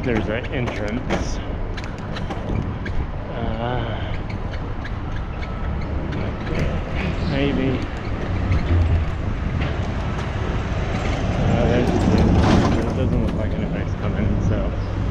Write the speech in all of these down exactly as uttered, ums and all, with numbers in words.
there's an entrance. Uh, maybe. Uh, there's the entrance. It doesn't look like anybody's coming, so.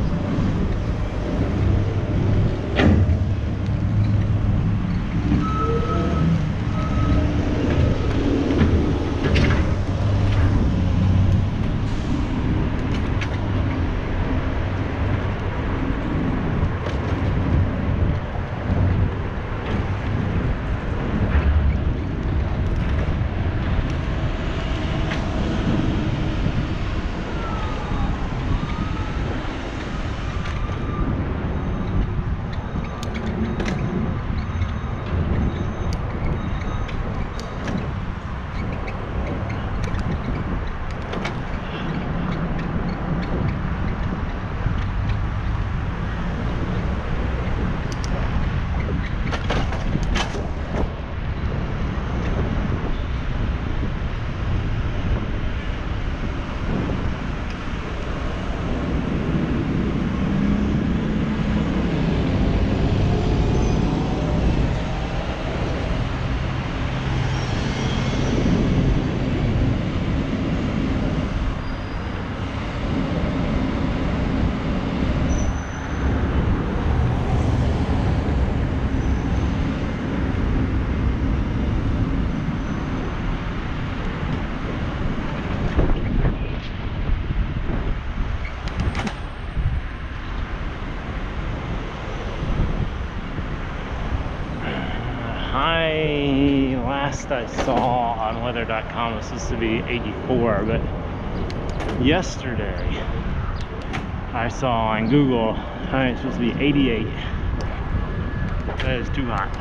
High last I saw on weather dot com was supposed to be eighty-four, but yesterday I saw on Google high is supposed to be eighty-eight. That is too hot.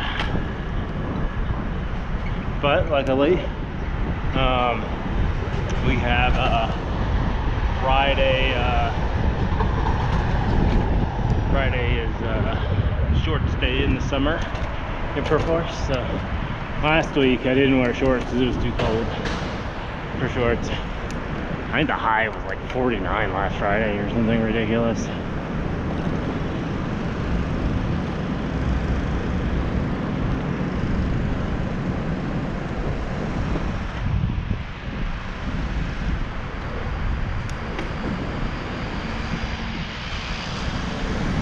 But luckily, um, we have uh, Friday. Uh, Friday is a short stay in the summer in Perforce. So last week I didn't wear shorts because it was too cold for shorts. I think the high was like forty-nine last Friday or something ridiculous.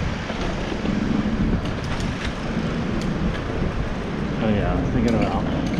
Oh yeah, I was thinking about